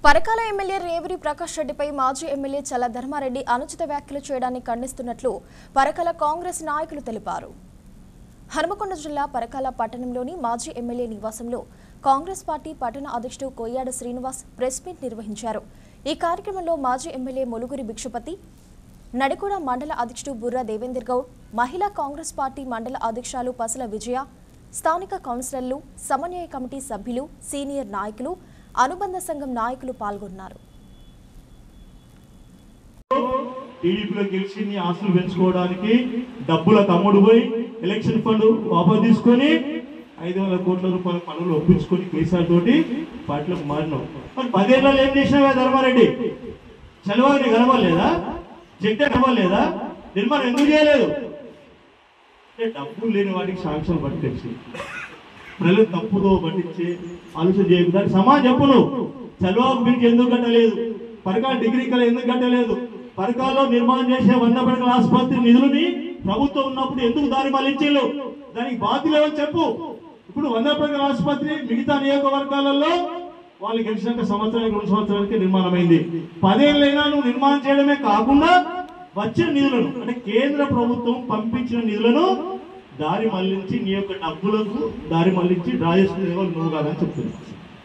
Parakala MLA Revuri Prakash రెడ్డిపై మాజీ MLA చల్ల ధర్మారెడ్డి అనుచిత వ్యాఖ్యలు చేయడాన్ని ఖండిస్తున్నట్లు పరకాల కాంగ్రెస్ నాయకులు తెలిపారు. హనుమకొండ జిల్లా పరకాల పట్టణంలోని మాజీ ఎమ్మెల్యే నివాసంలో కాంగ్రెస్ పార్టీ పట్టణ అధ్యక్షుడు కొయ్యాడ శ్రీనివాస్ ప్రెస్ మీట్ నిర్వహించారు. ఈ కార్యక్రమంలో మాజీ ఎమ్మెల్యే ములుగురి భిక్షపతి, నడికూడ మండల అధ్యక్షుడు బుర్రా దేవేందర్ గౌడ్, మహిళా కాంగ్రెస్ పార్టీ మండల అధ్యక్షులు పసల విజయ, స్థానిక కౌన్సిలర్లు, సమన్వయ కమిటీ సభ్యులు, సీనియర్ నాయకులు, అనుబంధ సంఘం నాయకులు పాల్గొన్నారు. టీడీపీలో గెలిచి నీ ఆస్తులు పెంచుకోవడానికి డబ్బుల తమ్ముడు పోయి ఎలక్షన్ ఫండ్ వాపసు తీసుకొని 500 కోట్ల రూపాయల పనులు ఒప్పించుకొని కేసీఆర్ తోటి పార్టీలకు మారినావు. మరి 10 ఏళ్ళలో ఏం చేసినావా ధర్మారెడ్డి? చలవాడిని కనవలేదా? జగ్గా కనవలేదా? నిర్మాణం ఎందుకు చేయలేదు? డబ్బులు లేని వాటికి సాంక్షన్ పట్టుకొచ్చి ప్రజలు తప్పుదో పట్టించి ఆలోచన చేయకుండా సమాజం చెప్పు. నువ్వు చలవాకు బిల్లు ఎందుకు కట్టలేదు? పరకాల డిగ్రీ కళ ఎందుకు కట్టలేదు? పరకాల్లో నిర్మాణం చేసే వన్నపడకల ఆసుపత్రి నిధులని ప్రభుత్వం ఉన్నప్పుడు ఎందుకు దారి మళ్లించారు? దానికి బాధ్యులు ఎవరు చెప్పు. ఇప్పుడు వన్నపడకల ఆసుపత్రి మిగతా నియోజకవర్గాలలో వాళ్ళు గెలిచినాక సంవత్సరానికి 2 సంవత్సరాలకి నిర్మాణమైంది. 10 ఏళ్ళైనా నువ్వు నిర్మాణం చేయడమే కాకుండా వచ్చిన నిధులను అంటే కేంద్ర ప్రభుత్వం పంపించిన నిధులను దారి మళ్లించి నీ యొక్క డబ్బులకు దారి మళ్లించి డ్రా చేసుకునే నువ్వు కాదని చెప్తున్నావు.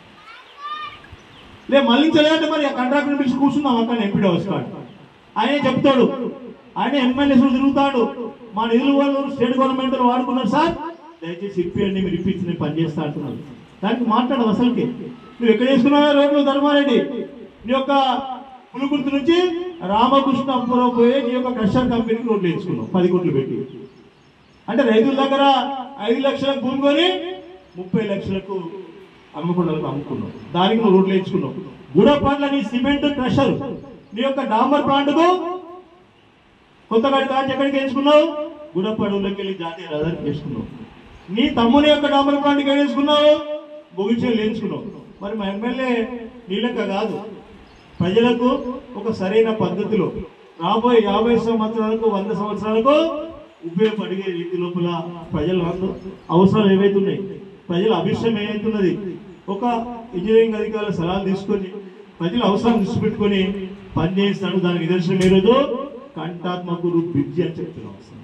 లే మళ్లించలేదంటే మరి ఆ కాంట్రాక్టర్ పిలిచి కూర్చున్నాం అక్కడ ఎంపీ వస్తాడు, ఆయనే చెప్తాడు, ఆయన ఎమ్మెల్యేస్ తిరుగుతాడు, మా నిధులు వాళ్ళు స్టేట్ గవర్నమెంట్ వాడుకున్నారు సార్, దయచేసి ఇప్పియండి, మీరు ఇప్పించి నేను పనిచేస్తా అంటున్నాను. దానికి మాట్లాడవు అసలుకి. నువ్వు ఎక్కడ చేసుకున్నావా రోడ్లు ధర్మారెడ్డి? నీ యొక్క పులుగుర్తి నుంచి రామకృష్ణపురం పోయి నీ యొక్క క్రషర్ కంపెనీకి రోడ్లు వేసుకున్నావు 10 కోట్లు పెట్టి. అంటే రైతుల దగ్గర 5 లక్షలకు భూమి కొని 30 లక్షలకు అమ్ముకున్నలకు అమ్ముకున్నావు. దానికి నువ్వు రోడ్లు వేయించుకున్నావు. గుడపాట్ల నీ సిమెంట్ క్రషర్, నీ యొక్క డాంబర్ ప్లాంట్కు కొత్తగా ఎక్కడికి వేయించుకున్నావు? గుడపాడులోకి వెళ్ళి జాతీయ రహదారికి వేసుకున్నావు. నీ తమ్ముని యొక్క డాంబర్ ప్లాంట్కి వేసుకున్నావు, బొగిచేలు వేయించుకున్నావు. మరి మా ఎమ్మెల్యే నీలక కాదు, ప్రజలకు ఒక సరైన పద్ధతిలో రాబోయే 50 సంవత్సరాలకు 100 సంవత్సరాలకు ఉపయోగపడే రీతి లోపల ప్రజల అవసరాలు ఏవైతున్నాయి, ప్రజల అభిష్టం ఏవైతున్నది, ఒక ఇంజనీరింగ్ అధికారుల సలహాలు తీసుకొని ప్రజల అవసరాలు దృష్టి పెట్టుకొని పనిచేస్తాడు. దానికి నిదర్శనం ఈరోజు కంటాత్మకుడు బ్రిడ్జి అని చెప్తున్నాం.